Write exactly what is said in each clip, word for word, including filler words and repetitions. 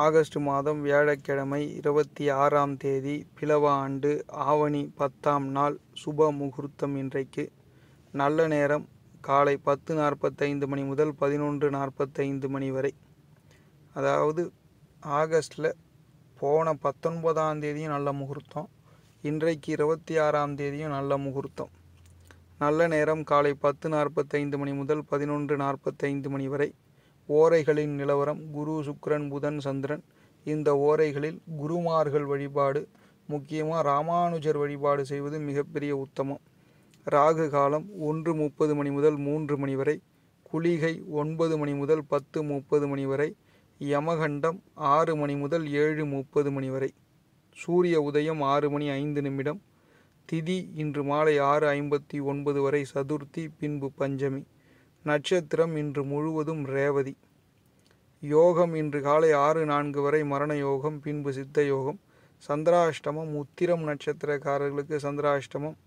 August மாதம் வியாழக்கிழமை இருபத்தி ஆறாம் தேதி பிலவ ஆண்டு ஆவணி பத்தாம் நாள் சுப முகூர்த்தம். இன்றைக்கு நல்ல நேரம் காலை பத்து நாற்பத்தைந்து மணி முதல் பதினொன்று நாற்பத்தைந்து மணி வரை. அதாவது ஆகஸ்டில் போன பத்தொன்பதாம் தேதியும் நல்ல முகூர்த்தம், இன்றைக்கு இருபத்தி ஆறாம் தேதியும் நல்ல முகூர்த்தம். நல்ல நேரம் காலை பத்து நாற்பத்தைந்து மணி முதல் பதினொன்று நாற்பத்தைந்து மணி வரை. ஓரைகளின் நிலவரம் குரு, சுக்கிரன், புதன், சந்திரன். இந்த ஓரைகளில் குருமார்கள் வழிபாடு, முக்கியமாக ராமானுஜர் வழிபாடு செய்வது மிகப்பெரிய உத்தமம். ராகு காலம் ஒன்று முப்பது மணி முதல் மூன்று மணி வரை. குளிகை ஒன்பது மணி முதல் பத்து முப்பது மணி வரை. யமகண்டம் ஆறு மணி முதல் ஏழு முப்பது மணி வரை. சூரிய உதயம் ஆறு மணி ஐந்து நிமிடம். திதி இன்று மாலை ஆறு ஐம்பத்தி ஒன்பது வரை சதுர்த்தி, பின்பு பஞ்சமி. நட்சத்திரம் இன்று முழுவதும் ரேவதி. யோகம் இன்று காலை ஆறு நான்கு வரை மரண யோகம், பின்பு சித்த யோகம். சந்திராஷ்டமம் உத்திரம் நட்சத்திரக்காரர்களுக்கு சந்திராஷ்டமம்.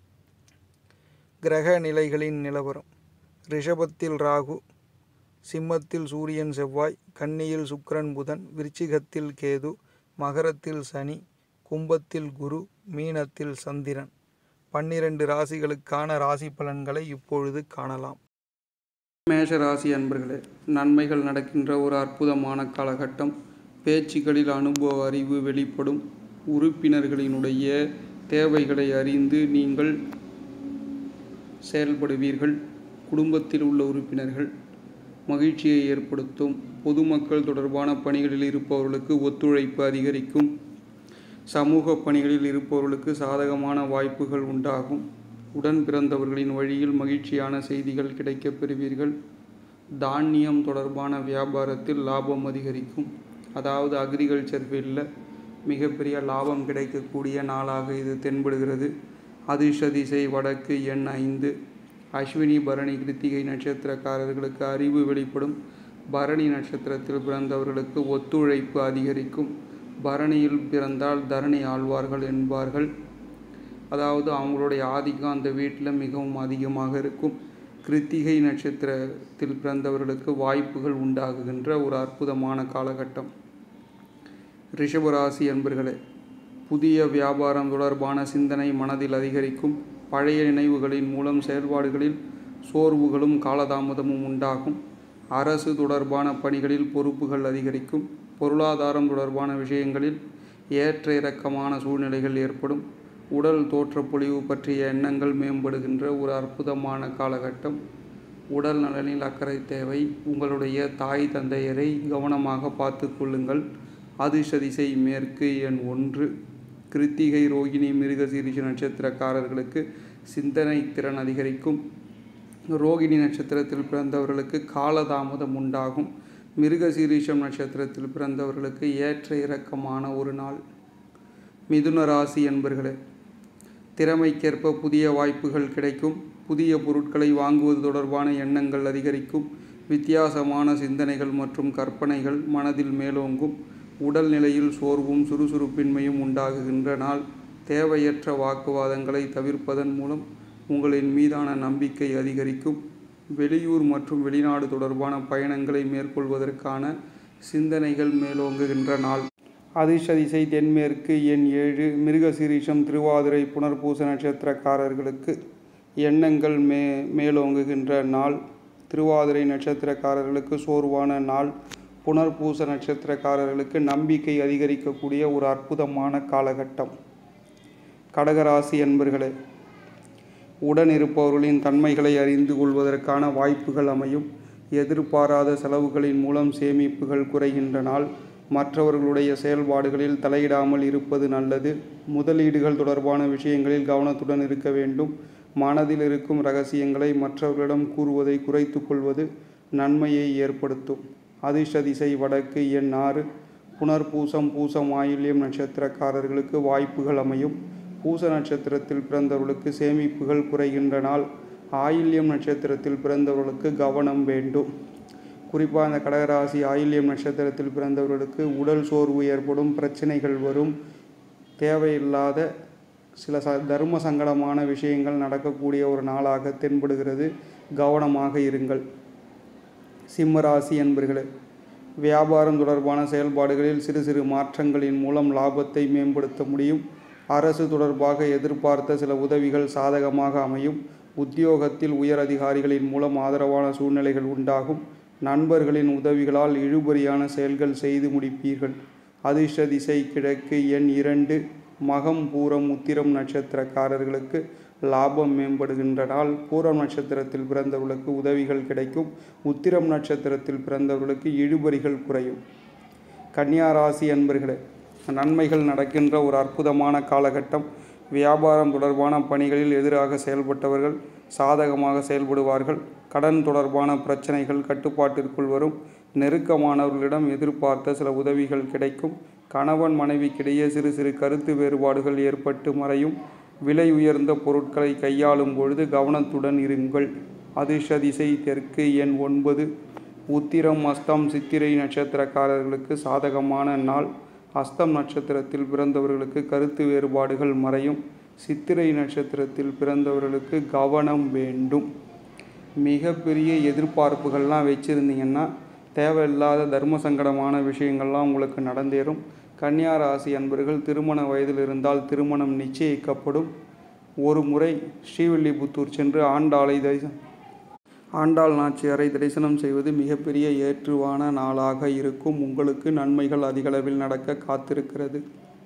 கிரக நிலைகளின் நிலவரம்: ரிஷபத்தில் ராகு, சிம்மத்தில் சூரியன் செவ்வாய், கன்னியில் சுக்கிரன் புதன், விருச்சிகத்தில் கேது, மகரத்தில் சனி, கும்பத்தில் குரு, மீனத்தில் சந்திரன். பன்னிரண்டு ராசிகளுக்கான ராசி பலன்களை இப்பொழுது காணலாம். மேஷ ராசி அன்பர்களே, நன்மைகள் நடக்கின்ற ஒரு அற்புதமான காலகட்டம். பேச்சுக்களில் அனுபவ அறிவு வெளிப்படும். உறுப்பினர்களினுடைய தேவைகளை அறிந்து நீங்கள் செயல்படுவீர்கள். குடும்பத்தில் உள்ள உறுப்பினர்கள் மகிழ்ச்சியை ஏற்படுத்தும். பொதுமக்கள் தொடர்பான பணிகளில் இருப்பவர்களுக்கு ஒத்துழைப்பு அதிகரிக்கும். சமூக பணிகளில் இருப்பவர்களுக்கு சாதகமான வாய்ப்புகள் உண்டாகும். உடன் பிறந்தவர்களின் வழியில் மகிழ்ச்சியான செய்திகள் கிடைக்கப் பெறுவீர்கள். தானியம் தொடர்பான வியாபாரத்தில் லாபம் அதிகரிக்கும். அதாவது அக்ரிகல்ச்சர் ஃபீல்டில் மிகப்பெரிய லாபம் கிடைக்கக்கூடிய நாளாக இது தென்படுகிறது. அதிர்ஷ்ட திசை வடக்கு, எண் ஐந்து. அஸ்வினி, பரணி, கிருத்திகை நட்சத்திரக்காரர்களுக்கு அறிவு வெளிப்படும். பரணி நட்சத்திரத்தில் பிறந்தவர்களுக்கு ஒத்துழைப்பு அதிகரிக்கும். பரணியில் பிறந்தால் தரணி ஆழ்வார்கள் என்பார்கள். அதாவது அவங்களுடைய ஆதிக்கம் அந்த வீட்டில் மிகவும் அதிகமாக இருக்கும். கிருத்திகை நட்சத்திரத்தில் பிறந்தவர்களுக்கு வாய்ப்புகள் உண்டாகுகின்ற ஒரு அற்புதமான காலகட்டம். ரிஷபராசி என்பர்களே, புதிய வியாபாரம் தொடர்பான சிந்தனை மனதில் அதிகரிக்கும். பழைய நினைவுகளின் மூலம் செயல்பாடுகளில் சோர்வுகளும் காலதாமதமும் உண்டாகும். அரசு தொடர்பான பணிகளில் பொறுப்புகள் அதிகரிக்கும். பொருளாதாரம் தொடர்பான விஷயங்களில் ஏற்ற இறக்கமான சூழ்நிலைகள் ஏற்படும். உடல் தோற்றப்பொழிவு பற்றிய எண்ணங்கள் மேம்படுகின்ற ஒரு அற்புதமான காலகட்டம். உடல் நலனில் அக்கறை தேவை. உங்களுடைய தாய் தந்தையரை கவனமாக பார்த்து கொள்ளுங்கள். அதிர்ஷ்ட திசை மேற்கு, எண் ஒன்று. கிருத்திகை, ரோகிணி, மிருகசீரிஷ நட்சத்திரக்காரர்களுக்கு சிந்தனை திறன் அதிகரிக்கும். ரோகிணி நட்சத்திரத்தில் பிறந்தவர்களுக்கு காலதாமதம் உண்டாகும். மிருகசீரிஷம் நட்சத்திரத்தில் பிறந்தவர்களுக்கு ஏற்ற இறக்கமான ஒரு நாள். மிதுன ராசி என்பர்களே, திறமைக்கேற்ப புதிய வாய்ப்புகள் கிடைக்கும். புதிய பொருட்களை வாங்குவது தொடர்பான எண்ணங்கள் அதிகரிக்கும். வித்தியாசமான சிந்தனைகள் மற்றும் கற்பனைகள் மனதில் மேலோங்கும். உடல்நிலையில் சோர்வும் சுறுசுறுப்பின்மையும் உண்டாகுகின்ற நாள். தேவையற்ற வாக்குவாதங்களை தவிர்ப்பதன் மூலம் உங்களின் மீதான நம்பிக்கை அதிகரிக்கும். வெளியூர் மற்றும் வெளிநாடு தொடர்பான பயணங்களை மேற்கொள்வதற்கான சிந்தனைகள் மேலோங்குகின்ற நாள். அதிர்ஷ்ட திசை தென்மேற்கு, எண் ஏழு. மிருகசீரிஷம், திருவாதிரை, புனர்பூச நட்சத்திரக்காரர்களுக்கு எண்ணங்கள் மே மேலோங்குகின்ற நாள். திருவாதிரை நட்சத்திரக்காரர்களுக்கு சோர்வான நாள். புனர்பூச நட்சத்திரக்காரர்களுக்கு நம்பிக்கை அதிகரிக்கக்கூடிய ஒரு அற்புதமான காலகட்டம். கடகராசி என்பர்களே, உடன் இருப்பவர்களின் தன்மைகளை அறிந்து கொள்வதற்கான வாய்ப்புகள் அமையும். எதிர்பாராத செலவுகளின் மூலம் சேமிப்புகள் குறைகின்ற நாள். மற்றவர்களுடைய செயல்பாடுகளில் தலையிடாமல் இருப்பது நல்லது. முதலீடுகள் தொடர்பான விஷயங்களில் கவனத்துடன் இருக்க வேண்டும். மனதில் இருக்கும் இரகசியங்களை மற்றவர்களிடம் கூறுவதை குறைத்து கொள்வது நன்மையை ஏற்படுத்தும். அதிர்ஷ்ட திசை வடக்கு, எண் ஆறு. புனர்பூசம், பூசம், ஆயில்யம் நட்சத்திரக்காரர்களுக்கு வாய்ப்புகள் அமையும். பூச நட்சத்திரத்தில் பிறந்தவர்களுக்கு சேமிப்புகள் குறைகின்ற நாள். ஆயில்யம் நட்சத்திரத்தில் பிறந்தவர்களுக்கு கவனம் வேண்டும். குறிப்பாக இந்த கடகராசி ஆயில்யம் நட்சத்திரத்தில் பிறந்தவர்களுக்கு உடல் சோர்வு ஏற்படும். பிரச்சனைகள் வரும். தேவையில்லாத சில ச தர்ம சங்கடமான விஷயங்கள் நடக்கக்கூடிய ஒரு நாளாக தென்படுகிறது. கவனமாக இருங்கள். சிம்மராசி என்பர்களே, வியாபாரம் தொடர்பான செயல்பாடுகளில் சிறு சிறு மாற்றங்களின் மூலம் லாபத்தை மேம்படுத்த முடியும். அரசு தொடர்பாக எதிர்பார்த்த சில உதவிகள் சாதகமாக அமையும். உத்தியோகத்தில் உயர் அதிகாரிகளின் மூலம் ஆதரவான சூழ்நிலைகள் உண்டாகும். நண்பர்களின் உதவிகளால் இழுபறியான செயல்கள் செய்து முடிப்பீர்கள். அதிர்ஷ்ட திசை கிழக்கு. எண் இரண்டு. மகம் பூரம் உத்திரம் நட்சத்திரக்காரர்களுக்கு லாபம் மேம்படுகின்ற நாள். பூரம் நட்சத்திரத்தில் பிறந்தவர்களுக்கு உதவிகள் கிடைக்கும். உத்திரம் நட்சத்திரத்தில் பிறந்தவர்களுக்கு இழுபறிகள் குறையும். கன்னியா ராசி அன்பர்களே, நன்மைகள் நடக்கின்ற ஒரு அற்புதமான காலகட்டம். வியாபாரம் தொடர்பான பணிகளில் எதிராக செயல்பட்டவர்கள் சாதகமாக செயல்படுவார்கள். கடன் தொடர்பான பிரச்சனைகள் கட்டுப்பாட்டிற்குள் வரும். நெருக்கமானவர்களிடம் எதிர்பார்த்த சில உதவிகள் கிடைக்கும். கணவன் மனைவிக்கிடையே சிறு சிறு கருத்து வேறுபாடுகள் ஏற்பட்டு மறையும். விலை உயர்ந்த பொருட்களை கையாளும் பொழுது கவனத்துடன் இருங்கள். அதிர்ஷ்ட திசை தெற்கு. எண் ஒன்பது. உத்திரம் அஸ்தம் சித்திரை நட்சத்திரக்காரர்களுக்கு சாதகமான நாள். அஸ்தம் நட்சத்திரத்தில் பிறந்தவர்களுக்கு கருத்து வேறுபாடுகள் மறையும். சித்திரை நட்சத்திரத்தில் பிறந்தவர்களுக்கு கவனம் வேண்டும். மிகப்பெரிய எதிர்பார்ப்புகள்லாம் வச்சுருந்தீங்கன்னா தேவையில்லாத தர்ம சங்கடமான விஷயங்கள்லாம் உங்களுக்கு நடந்தேறும். கன்னியா ராசி அன்பர்கள் திருமண வயதில் இருந்தால் திருமணம் நிச்சயிக்கப்படும். ஒரு முறை ஸ்ரீவில்லிபுத்தூர் சென்று ஆண்டாளை தரிசனம் ஆண்டாள் நாச்சியாரை தரிசனம் செய்வது மிகப்பெரிய ஏற்றுவான நாளாக இருக்கும். உங்களுக்கு நன்மைகள் அதிகளவில் நடக்க காத்திருக்கிறது.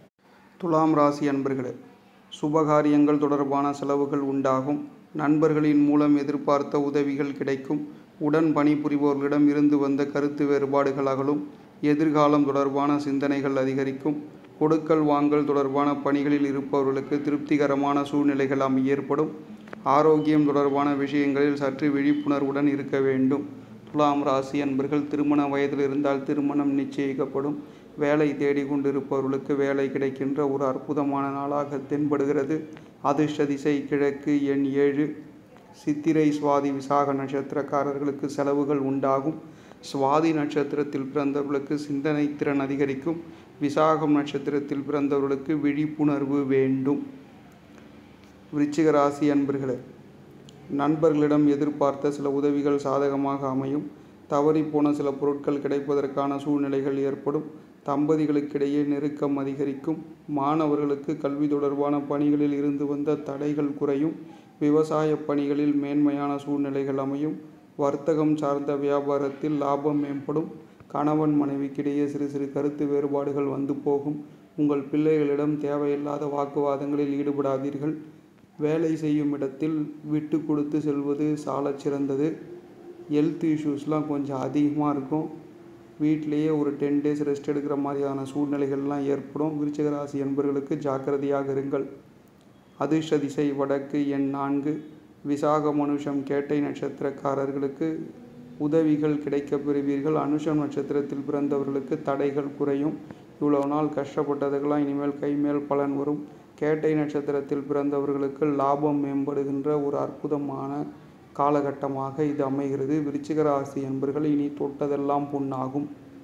துலாம் ராசி அன்பர்களே, சுபகாரியங்கள் தொடர்பான செலவுகள் உண்டாகும். நண்பர்களின் மூலம் எதிர்பார்த்த உதவிகள் கிடைக்கும். உடன் பணிபுரிபவர்களிடம் இருந்து வந்த கருத்து வேறுபாடுகள் அகலும். எதிர்காலம் தொடர்பான சிந்தனைகள் அதிகரிக்கும். கொடுக்கல் வாங்கல் தொடர்பான பணிகளில் இருப்பவர்களுக்கு திருப்திகரமான சூழ்நிலைகள் அமை ஏற்படும். ஆரோக்கியம் தொடர்பான விஷயங்களில் சற்று விழிப்புணர்வுடன் இருக்க வேண்டும். துலாம் ராசி அன்பர்கள் திருமண வயதில் இருந்தால் திருமணம் நிச்சயிக்கப்படும். வேலை தேடிக்கொண்டிருப்பவர்களுக்கு வேலை கிடைக்கின்ற ஒரு அற்புதமான நாளாக தென்படுகிறது. அதிர்ஷ்ட திசை கிழக்கு. எண் ஏழு. சித்திரை சுவாதி விசாக நட்சத்திரக்காரர்களுக்கு செலவுகள் உண்டாகும். சுவாதி நட்சத்திரத்தில் பிறந்தவர்களுக்கு சிந்தனை திறன் அதிகரிக்கும். விசாகம் நட்சத்திரத்தில் பிறந்தவர்களுக்கு விழிப்புணர்வு வேண்டும். விருச்சிக ராசி அன்பர்களே, நண்பர்களிடம் எதிர்பார்த்த சில உதவிகள் சாதகமாக அமையும். தவறிப்போன சில பொருட்கள் கிடைப்பதற்கான சூழ்நிலைகள் ஏற்படும். தம்பதிகளுக்கிடையே நெருக்கம் அதிகரிக்கும். மாணவர்களுக்கு கல்வி தொடர்பான பணிகளில் இருந்து வந்த தடைகள் குறையும். விவசாய பணிகளில் மேன்மையான சூழ்நிலைகள் அமையும். வர்த்தகம் சார்ந்த வியாபாரத்தில் லாபம் மேம்படும். கணவன் மனைவிக்கிடையே சிறு சிறு கருத்து வேறுபாடுகள் வந்து போகும். உங்கள் பிள்ளைகளிடம் தேவையில்லாத வாக்குவாதங்களில் ஈடுபடாதீர்கள். வேலை செய்யும் இடத்தில் விட்டு கொடுத்து செல்வது சாலச் சிறந்தது. ஹெல்த் இஷ்யூஸ்லாம் கொஞ்சம் அதிகமாக இருக்கும். வீட்டிலேயே ஒரு டென் டேஸ் ரெஸ்ட் எடுக்கிற மாதிரியான சூழ்நிலைகள்லாம் ஏற்படும். விருச்சிக ராசி என்பவர்களுக்கு ஜாக்கிரதையாக இருங்கள். அதிர்ஷ்ட திசை வடக்கு. எண் நான்கு. விசாக மனுஷம் கேட்டை நட்சத்திரக்காரர்களுக்கு உதவிகள் கிடைக்கப் பெறுவீர்கள். அனுஷம் நட்சத்திரத்தில் பிறந்தவர்களுக்கு தடைகள் குறையும். இவ்வளவு நாள் கஷ்டப்பட்டதுக்கெல்லாம் இனிமேல் கைமேல் பலன் வரும். கேட்டை நட்சத்திரத்தில் பிறந்தவர்களுக்கு லாபம் மேம்படுகின்ற ஒரு அற்புதமான காலகட்டமாக இது அமைகிறது. விருச்சிக ராசி என்பர்கள் இனி தொட்டதெல்லாம் பொன்னாகும்.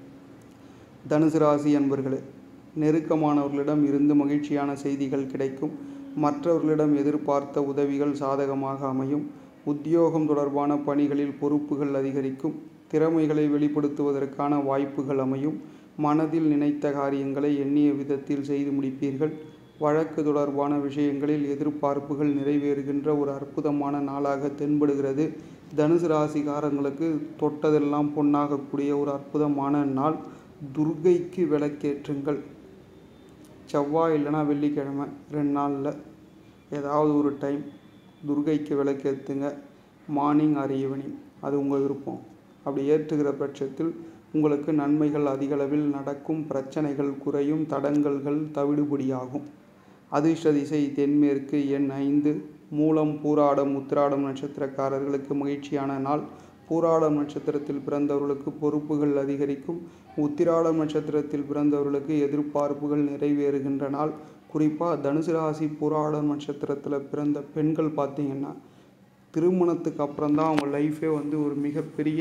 தனுசு ராசி என்பர்களே, நெருக்கமானவர்களிடம் இருந்து மகிழ்ச்சியான செய்திகள் கிடைக்கும். மற்றவர்களிடம் எதிர்பார்த்த உதவிகள் சாதகமாக அமையும். உத்தியோகம் தொடர்பான பணிகளில் பொறுப்புகள் அதிகரிக்கும். திறமைகளை வெளிப்படுத்துவதற்கான வாய்ப்புகள் அமையும். மனதில் நினைத்த காரியங்களை எண்ணிய விதத்தில் செய்து முடிப்பீர்கள். வழக்கு தொடர்பான விஷயங்களில் எதிர்பார்ப்புகள் நிறைவேறுகின்ற ஒரு அற்புதமான நாளாக தென்படுகிறது. தனுசு ராசிக்காரங்களுக்கு தொட்டதெல்லாம் பொன்னாகக்கூடிய ஒரு அற்புதமான நாள். துர்க்கைக்கு விளக்கேற்றுங்கள். செவ்வாய் இல்லைனா வெள்ளிக்கிழமை ரெண்டு நாளில் ஏதாவது ஒரு டைம் துர்க்கைக்கு விளக்கேற்றுங்க. மார்னிங் ஆர் ஈவினிங், அது உங்கள் விருப்பம். அப்படி ஏற்றுகிற பட்சத்தில் உங்களுக்கு நன்மைகள் அதிகளவில் நடக்கும். பிரச்சனைகள் குறையும். தடங்கல்கள் தவிடுபடியாகும். அதிர்ஷ்ட திசை தென்மேற்கு. எண் ஐந்து. மூலம் பூராடம் உத்திராடம் நட்சத்திரக்காரர்களுக்கு மகிழ்ச்சியான நாள். பூராடம் நட்சத்திரத்தில் பிறந்தவர்களுக்கு பொறுப்புகள் அதிகரிக்கும். உத்திராடம் நட்சத்திரத்தில் பிறந்தவர்களுக்கு எதிர்பார்ப்புகள் நிறைவேறுகின்ற நாள். குறிப்பாக தனுசு ராசி பூராடம் நட்சத்திரத்தில் பிறந்த பெண்கள் பார்த்திங்கன்னா திருமணத்துக்கு அப்புறம்தான் அவங்க லைஃபே வந்து ஒரு மிகப்பெரிய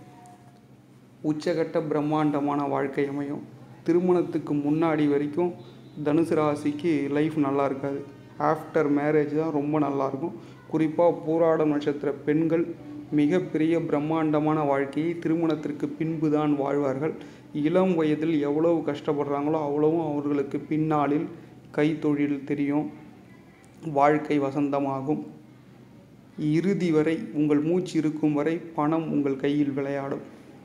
உச்சகட்ட பிரம்மாண்டமான வாழ்க்கை அமையும். திருமணத்துக்கு முன்னாடி வரைக்கும் தனுசு ராசிக்கு லைஃப் நல்லா இருக்காது. ஆஃப்டர் மேரேஜ் தான் ரொம்ப நல்லாயிருக்கும். குறிப்பாக பூராடம் நட்சத்திர பெண்கள் மிகப்பெரிய பிரம்மாண்டமான வாழ்க்கையை திருமணத்திற்கு பின்பு தான் வாழ்வார்கள். இளம் வயதில் எவ்வளவு கஷ்டப்படுறாங்களோ அவ்வளவும் அவர்களுக்கு பின்னாளில் கைத்தொழில் தெரியும், வாழ்க்கை வசந்தமாகும். இறுதி வரை உங்கள் மூச்சு இருக்கும் வரை பணம் உங்கள் கையில் விளையாடும்.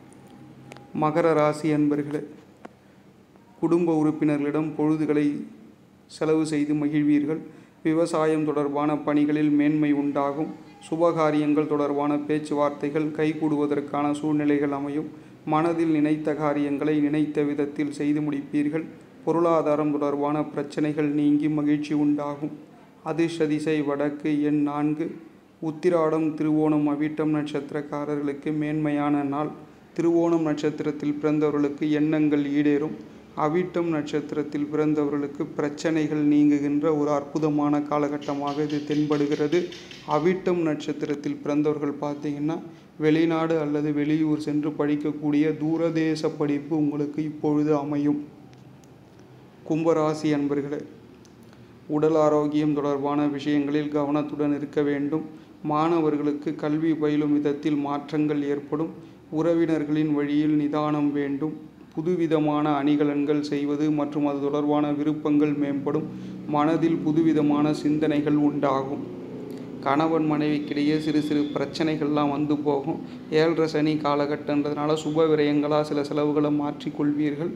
மகர ராசி அன்பர்களே, குடும்ப உறுப்பினர்களிடம் பொழுதுகளை செலவு செய்து மகிழ்வீர்கள். விவசாயம் தொடர்பான பணிகளில் மேன்மை உண்டாகும். சுபகாரியங்கள் தொடர்பான பேச்சுவார்த்தைகள் கைகூடுவதற்கான சூழ்நிலைகள் அமையும். மனதில் நினைத்த காரியங்களை நினைத்த விதத்தில் செய்து முடிப்பீர்கள். பொருளாதாரம் தொடர்பான பிரச்சனைகள் நீங்கி மகிழ்ச்சி உண்டாகும். அதிர்ஷ்ட திசை வடக்கு, எண் நான்கு. உத்திராடம், திருவோணம், அவிட்டம் நட்சத்திரக்காரர்களுக்கு மேன்மையான நாள். திருவோணம் நட்சத்திரத்தில் பிறந்தவர்களுக்கு எண்ணங்கள் ஈடேறும். அவிட்டம் நட்சத்திரத்தில் பிறந்தவர்களுக்கு பிரச்சனைகள் நீங்குகின்ற ஒரு அற்புதமான காலகட்டமாக இது தென்படுகிறது. அவிட்டம் நட்சத்திரத்தில் பிறந்தவர்கள் பார்த்தீங்கன்னா வெளிநாடு அல்லது வெளியூர் சென்று படிக்கக்கூடிய தூரதேச படிப்பு உங்களுக்கு இப்பொழுது அமையும். கும்பராசி அன்பர்களே, உடல் ஆரோக்கியம் தொடர்பான விஷயங்களில் கவனத்துடன் இருக்க வேண்டும். மாணவர்களுக்கு கல்வி பயிலும் விதத்தில் மாற்றங்கள் ஏற்படும். உறவினர்களின் வழியில் நிதானம் வேண்டும். புதுவிதமான அணிகலன்கள் செய்வது மற்றும் அது தொடர்பான விருப்பங்கள் மேம்படும். மனதில் புதுவிதமான சிந்தனைகள் உண்டாகும். கணவன் மனைவிக்கிடையே சிறு சிறு பிரச்சனைகள்லாம் வந்து போகும். ஏழரை சனி காலகட்டன்றதுனால சுப விரயங்களாக சில செலவுகளை மாற்றிக்கொள்வீர்கள்.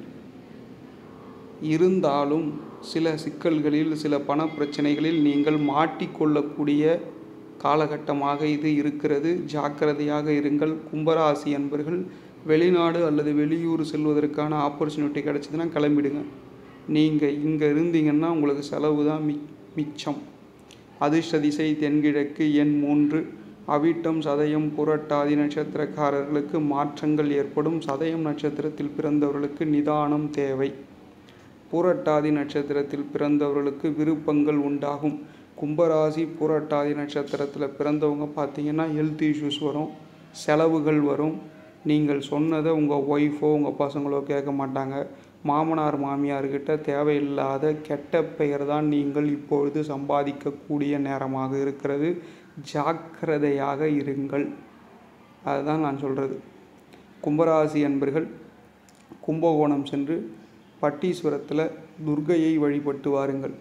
இருந்தாலும் சில சிக்கல்களில் சில பண பிரச்சனைகளில் நீங்கள் மாட்டிக்கொள்ளக்கூடிய காலகட்டமாக இது இருக்கிறது. ஜாக்கிரதையாக இருங்கள். கும்பராசி அன்பர்கள், வெளிநாடு அல்லது வெளியூர் செல்வதற்கான ஆப்பர்ச்சுனிட்டி கிடச்சிதுன்னா கிளம்பிடுங்க. நீங்கள் இங்கே இருந்தீங்கன்னா உங்களுக்கு செலவு தான் மி மிச்சம். அதிர்ஷ்ட திசை தென்கிழக்கு, எண் மூன்று. அவிட்டம், சதயம், புரட்டாதி நட்சத்திரக்காரர்களுக்கு மாற்றங்கள் ஏற்படும். சதயம் நட்சத்திரத்தில் பிறந்தவர்களுக்கு நிதானம் தேவை. புரட்டாதி நட்சத்திரத்தில் பிறந்தவர்களுக்கு விருப்பங்கள் உண்டாகும். கும்பராசி புரட்டாதி நட்சத்திரத்தில் பிறந்தவங்க பார்த்தீங்கன்னா ஹெல்த் இஷ்யூஸ் வரும், செலவுகள் வரும். நீங்கள் சொன்னதை உங்கள் ஒய்ஃபோ உங்கள் பசங்களோ கேட்க மாட்டாங்க. மாமனார் மாமியார்கிட்ட தேவையில்லாத கெட்ட பெயர் தான் நீங்கள் இப்பொழுது சம்பாதிக்கக்கூடிய நேரமாக இருக்கிறது. ஜாக்கிரதையாக இருங்கள். அதுதான் நான் சொல்கிறது. கும்பராசி அன்பர்கள் கும்பகோணம் சென்று பட்டீஸ்வரத்தில் துர்க்கையை வழிபட்டு வாருங்கள்.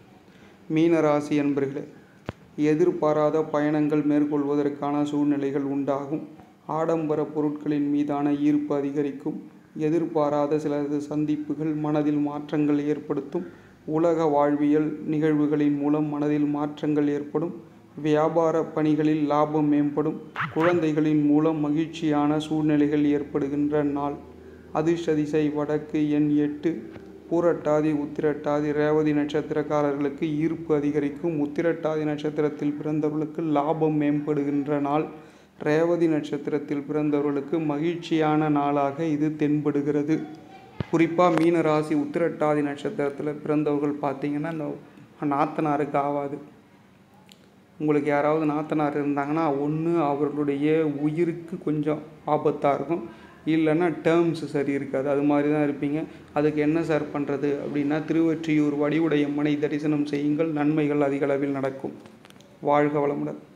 மீனராசி அன்பர்களே, எதிர்பாராத பயணங்கள் மேற்கொள்வதற்கான சூழ்நிலைகள் உண்டாகும். ஆடம்பர பொருட்களின் மீதான ஈர்ப்பு அதிகரிக்கும். எதிர்பாராத சிலரது சந்திப்புகள் மனதில் மாற்றங்கள் ஏற்படுத்தும். உலக வாழ்வியல் நிகழ்வுகளின் மூலம் மனதில் மாற்றங்கள் ஏற்படும். வியாபார பணிகளில் லாபம் மேம்படும். குழந்தைகளின் மூலம் மகிழ்ச்சியான சூழ்நிலைகள் ஏற்படுகின்ற நாள். அதிர்ஷ்ட திசை வடக்கு, எண் எட்டு. பூரட்டாதி, உத்திரட்டாதி, ரேவதி நட்சத்திரக்காரர்களுக்கு ஈர்ப்பு அதிகரிக்கும். உத்திரட்டாதி நட்சத்திரத்தில் பிறந்தவர்களுக்கு லாபம் மேம்படுகின்ற நாள். ரேவதி நட்சத்திரத்தில் பிறந்தவர்களுக்கு மகிழ்ச்சியான நாளாக இது தென்படுகிறது. குறிப்பாக மீனராசி உத்திரட்டாதி நட்சத்திரத்தில் பிறந்தவர்கள் பார்த்தீங்கன்னா இந்த நாத்தனாருக்கு ஆகாது. உங்களுக்கு யாராவது நாத்தனார் இருந்தாங்கன்னா ஒன்று அவர்களுடைய உயிருக்கு கொஞ்சம் ஆபத்தாக இருக்கும், இல்லைன்னா டேர்ம்ஸ் சரி இருக்காது. அது மாதிரி தான் இருப்பீங்க. அதுக்கு என்ன சார் பண்ணுறது அப்படின்னா, திருவொற்றியூர் வடிவுடையம்மனை தரிசனம் செய்யுங்கள். நன்மைகள் அதிகளவில் நடக்கும். வாழ்க வளமுடன்.